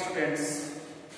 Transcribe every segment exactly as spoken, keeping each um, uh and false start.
students.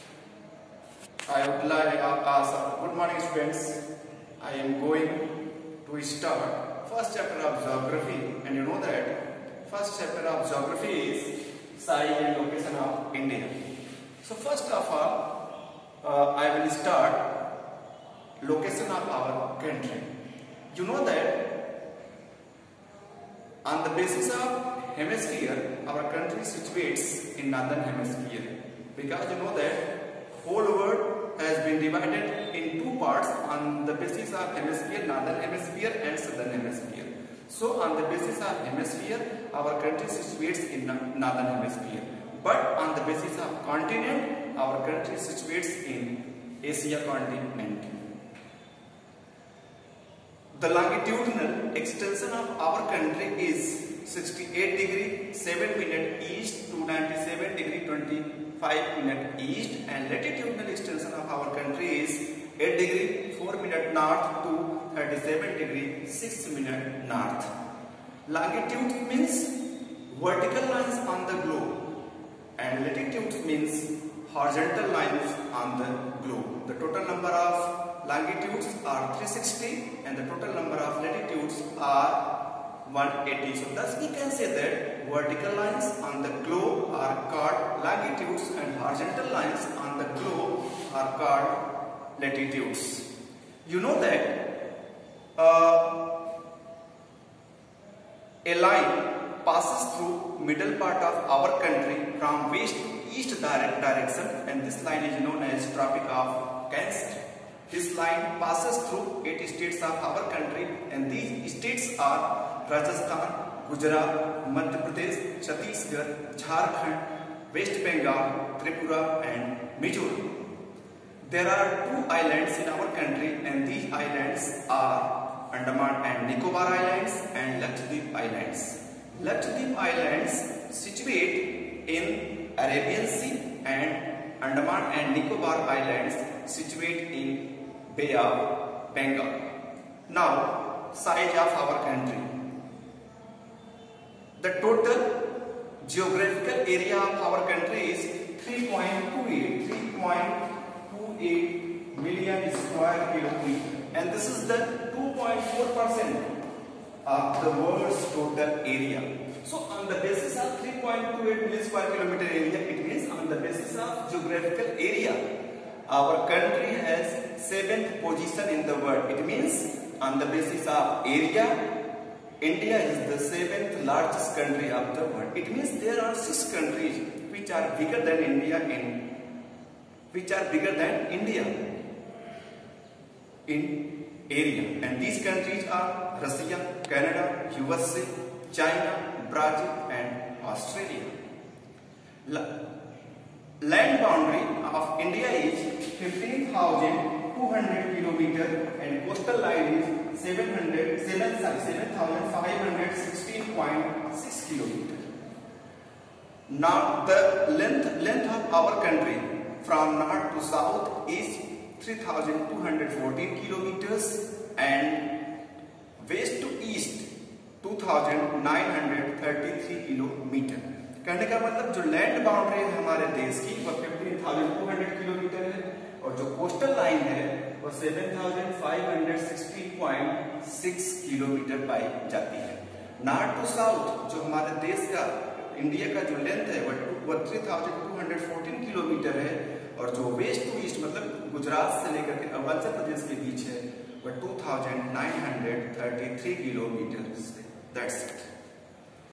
I would like uh, uh, good morning students. I am going to start first chapter of geography, and you know that first chapter of geography is size and location of India. So first of all, uh, I will start location of our country. You know that on the basis of hemisphere, our country situates in northern hemisphere, because you know that whole world has been divided in two parts on the basis of hemisphere, northern hemisphere and southern hemisphere. So on the basis of hemisphere, our country situates in northern hemisphere, but on the basis of continent, our country situates in Asia continent. The longitudinal extension of our country is sixty-eight degree seven minute east to ninety-seven degree twenty-five minute east, and latitudinal extension of our country is eight degree four minute north to thirty-seven degree six minute north. Longitude means vertical lines on the globe, and latitude means horizontal lines on the globe. The total number of longitudes are three hundred sixty and the total number of latitudes are one hundred eighty. So thus we can say that vertical lines on the globe are called longitudes and horizontal lines on the globe are called latitudes. You know that uh, a line passes through middle part of our country from west to east direct direction, and this line is known as Tropic of Cancer. This line passes through eight states of our country, and these states are Rajasthan, Gujarat, Madhya Pradesh, Chhattisgarh, Jharkhand, West Bengal, Tripura and Mizoram. There are two islands in our country, and these islands are Andaman and Nicobar Islands and Lakshadweep Islands. Lakshadweep Islands situate in Arabian Sea, and Andaman and Nicobar Islands situate in Bay of Bengal. Now, size of our country. The total geographical area of our country is three point two eight million square kilometers, and this is the two point four percent of the world's total area. So, on the basis of three point two eight million square kilometer area, it means on the basis of geographical area, our country has seventh position in the world. It means on the basis of area, India is the seventh largest country of the world. It means there are six countries which are bigger than India in which are bigger than India in area, and these countries are Russia, Canada, U S A, China, Brazil and Australia. Land boundary of India is fifteen thousand two hundred kilometers, and coastal line is seven thousand five hundred sixteen point six kilometers. Now the length length of our country from north to south is three thousand two hundred fourteen kilometers, and west to east two thousand nine hundred thirty-three kilometers. कहने का मतलब जो land boundary है हमारे देश की वो fifteen thousand two hundred kilometre है, और जो कोस्टल लाइन है वो seven thousand five hundred sixteen point six kilometre पाई जाती है. नॉर्थ टू साउथ जो हमारे देश का इंडिया का जो लेंथ है वो three thousand two hundred fourteen kilometre है, और जो वेस्ट टू ईस्ट मतलब गुजरात से लेकर के अरुणाचल प्रदेश के बीच है वो two thousand nine hundred thirty three kilometre. That's it.